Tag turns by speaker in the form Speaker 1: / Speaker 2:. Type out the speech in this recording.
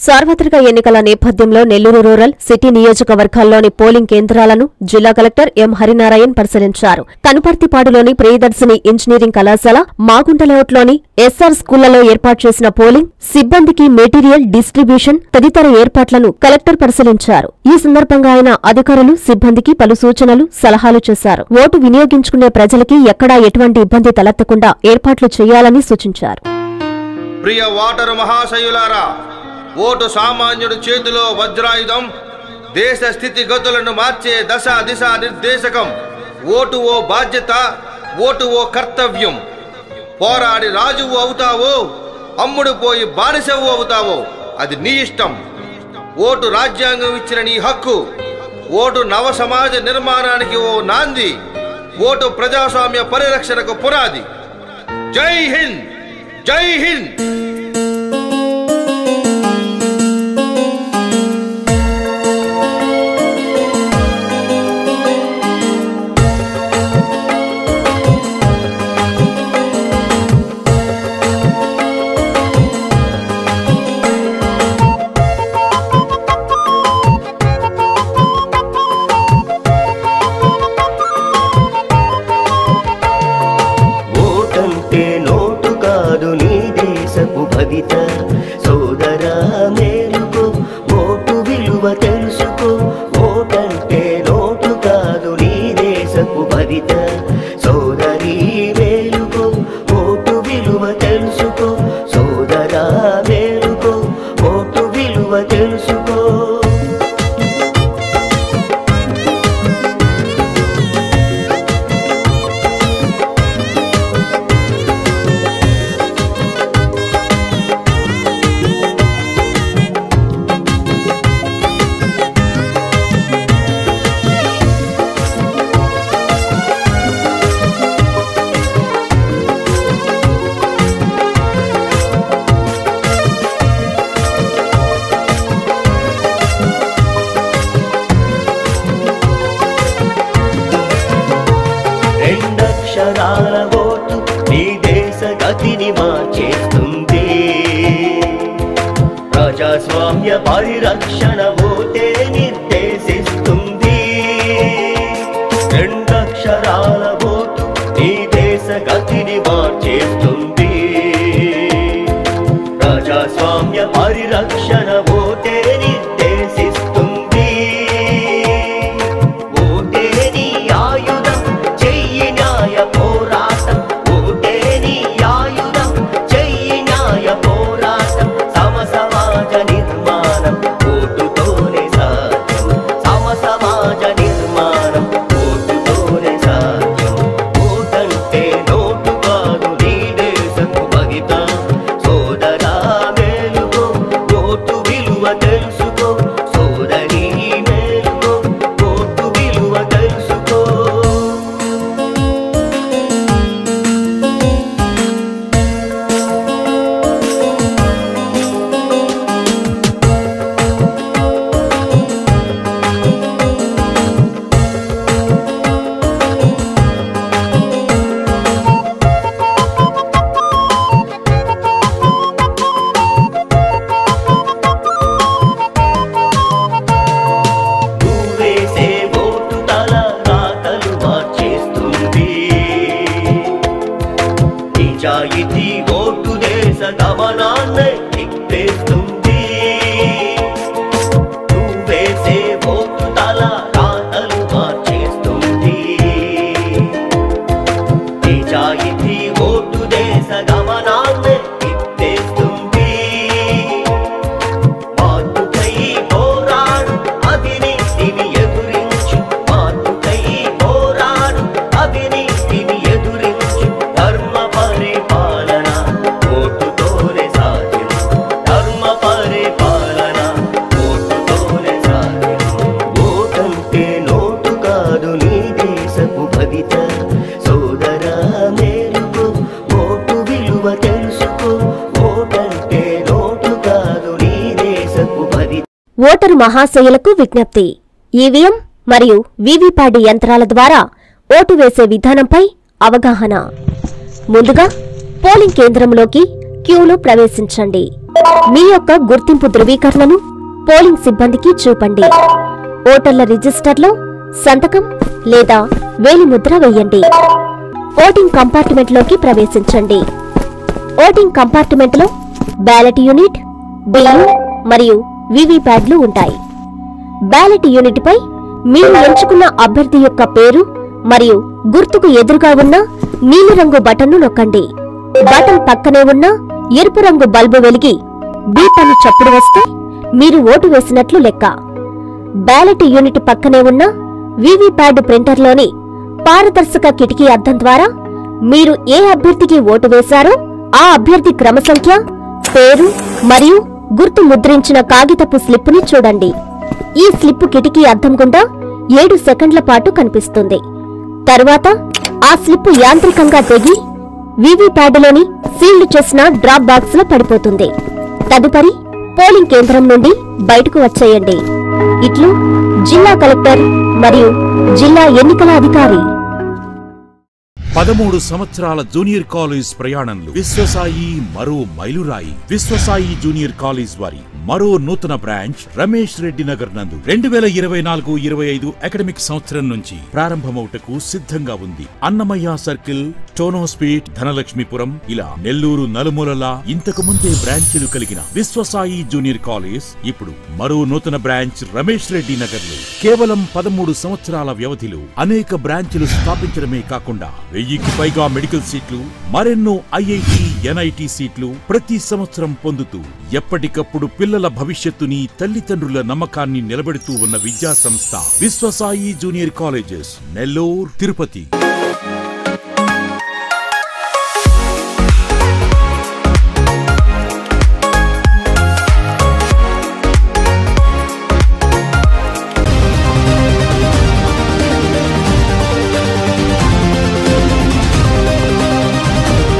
Speaker 1: సార్వత్రిక ఎన్నికల నేపథ్యంలో నెల్లూరు రూరల్ సిటీ నియోజకవర్గాల్లోని పోలింగ్ కేంద్రాలను జిల్లా కలెక్టర్ ఎం హరినారాయణ్ పరిశీలించారు. కనుపర్తిపాడులోని ప్రియదర్శిని ఇంజనీరింగ్ కళాశాల, మాగుంట లేఅవుట్లోని ఎస్ఆర్ స్కూళ్లలో ఏర్పాటు చేసిన పోలింగ్ సిబ్బందికి మెటీరియల్ డిస్ట్రిబ్యూషన్ తదితర ఏర్పాట్లను కలెక్టర్ పరిశీలించారు. ఈ సందర్భంగా ఆయన అధికారులు, సిబ్బందికి పలు సూచనలు, సలహాలు చేశారు. ఓటు వినియోగించుకునే ప్రజలకి ఎక్కడా ఎటువంటి ఇబ్బంది తలెత్తకుండా ఏర్పాట్లు చేయాలని సూచించారు.
Speaker 2: ప్రియ ఓటరు మహాశయులారా, ఓటు సామాన్యుడి చేతిలో వజ్రాయుధం, దేశ స్థితిగతులను మార్చే దశ దిశ నిర్దేశకం. ఓటు ఓ బాధ్యత, ఓటు ఓ కర్తవ్యం. పోరాడి రాజువు అవుతావో, అమ్ముడు పోయి బానిసవు అవుతావో అది నీ ఇష్టం. ఓటు రాజ్యాంగం ఇచ్చిన నీ హక్కు. ఓటు నవ సమాజ నిర్మాణానికి ఓ నాంది. ఓటు ప్రజాస్వామ్య పరిరక్షణకు పునాది. జై హింద్, జై హింద్.
Speaker 3: సోదరా మేలుకో, ఓటు విలువ తెలుసుకో. ఓటంటే నోటు కాదు, నీ దేశపు భవిత. సోదరీ మేలుకో, ఓటు విలువ తెలుసుకో. సోదరా మేలుకో, ఓటు విలువ తెలుసుకో. అక్షరాల ఓటు నీ దేశ గతిని మార్చేస్తుంది. ప్రజాస్వామ్య పరిరక్షణ ఓటే నిర్దేశిస్తుంది. రెండక్షరాల ఓటు నీ దేశ గతిని మార్చేస్తుంది. ప్రజాస్వామ్య పరిరక్షణ ఓటే నిర్దేశిస్తుంది. ఓటే నీ ఆయుధం, చెయ్యి న్యాయ పోరాటం. ఓటే నీ ఆయుధం, చెయ్యి న్యాయ పోరాటం. సమసమాజ నిర్మాణం ఓటుతోనే సాధ్యం. సమసమాజ నిర్మాణం ఓటుతోనే సాధ్యం. ఓటంటే నోటు కాదు, నీ దేశపు భవిత. సోదరా మేలుకో, ఓటు విలువ తెలుసుకో. సోదరీ మేలుకో, ఓటు విలువ తెలుసుకో. నువ్వేసే ఓటు తల రాతలు మార్చేస్తుంది. నిజాయితీ ఓటు దేశ గమనాన్ని తిప్పేస్తుంది. నువ్వేసే ఓటు తల రాతలు మార్చేస్తుంది. నిజాయితీ ఓటు దేశ గమనాన్ని తిప్పేస్తుంది. మార్పుకై పోరాడు, అవినీతిని ఎదురించు. మార్పుకై పోరాడు, అవినీతిని ఎదురించు. ధర్మ పరిపాలన ఓటుతోనే సాధ్యం. ధర్మ పరిపాలన ఓటుతోనే సాధ్యం. ఓటంటే నోటు కాదు, నీ దేశపు భవిత. సోదరా మేలుకో, ఓటు విలువ తెలుసుకో. ఓటంటే నోటు కాదు, నీ దేశపు భవిత.
Speaker 1: ఓటరు మహాశయులకు విజ్ఞప్తి. ఈవీఎం మరియు వీవీప్యాట్ యంత్రాల ద్వారా ఓటు వేసే విధానంపై అవగాహన. ముందుగా పోలింగ్ కేంద్రంలోకి క్యూలో ప్రవేశించండి. మీ యొక్క గుర్తింపు ధృవీకరణను పోలింగ్ సిబ్బందికి చూపండి. ఓటర్ల రిజిస్టర్లో సంతకం లేదా వేలిముద్ర వేయండి. ఓటింగ్ కంపార్ట్మెంట్లోకి ప్రవేశించండి. ఓటింగ్ కంపార్ట్మెంట్లో బ్యాలెట్ యూనిట్, బిల్లు మరియు వివిప్యాడ్లు ఉంటాయి. బ్యాలెట్ యూనిట్పై మీరు ఎంచుకున్న అభ్యర్థి యొక్క పేరు మరియు గుర్తుకు ఎదురుగా ఉన్న నీలిరంగు బటన్ను నొక్కండి. బటన్ పక్కనే ఉన్న ఎరుపు రంగు బల్బు వెలిగి బీప్ అని చప్పుడు వస్తే మీరు ఓటు వేసినట్లు లెక్క. బ్యాలెట్ యూనిట్ పక్కనే ఉన్న వివిప్యాడ్ ప్రింటర్లోని పారదర్శక కిటికీ అద్దం ద్వారా మీరు ఏ అభ్యర్థికి ఓటు వేశారో ఆ అభ్యర్థి క్రమ సంఖ్య, పేరు మరియు గుర్తు ముద్రించిన కాగితపు స్లిప్పుని చూడండి. ఈ స్లిప్పు కిటికీ అద్దం గుండా 7 సెకండ్ల పాటు కనిపిస్తుంది. తరువాత ఆ స్లిప్పు యాంత్రికంగా తెగి వివిప్యాడ్లోని సీల్డ్ చేసిన డ్రాప్ బాక్స్ లో పడిపోతుంది. తదుపరి పోలింగ్ కేంద్రం నుండి బయటకు వచ్చేయండి. ఇట్లు జిల్లా కలెక్టర్ మరియు జిల్లా ఎన్నికల అధికారి.
Speaker 4: 13 సంవత్సరాల జూనియర్ కాలేజ్ ప్రయాణంలో విశ్వసాయి మరో మైలురాయి. విశ్వసాయి జూనియర్ కాలేజ్ వారి మరో నూతన బ్రాంచ్ రమేష్ రెడ్డి నగర్ నందు 2024-25 అకాడమిక్ సంవత్సరం నుంచి ప్రారంభమవుటకు సిద్ధంగా ఉంది. అన్నమయ్య సర్కిల్, టోనోస్పీట్, ధనలక్ష్మీపురం ఇలా నెల్లూరు నలుమూలలా ఇంతకు ముందే బ్రాంచీలు కలిగిన విశ్వసాయి జూనియర్ కాలేజ్ ఇప్పుడు మరో నూతన బ్రాంచ్ రమేష్ రెడ్డి నగర్ లో కేవలం 13 సంవత్సరాల వ్యవధిలో అనేక బ్రాంచీలు స్థాపించడమే కాకుండా 1000కి పైగా మెడికల్ సీట్లు, మరెన్నో ఐఐటి, ఎన్ఐటి సీట్లు ప్రతి సంవత్సరం పొందుతూ ఎప్పటికప్పుడు పిల్లల భవిష్యత్తుని, తల్లిదండ్రుల నమ్మకాన్ని నిలబెడుతూ ఉన్న విద్యా సంస్థ విశ్వసాయి జూనియర్ కాలేజెస్, నెల్లూరు, తిరుపతి.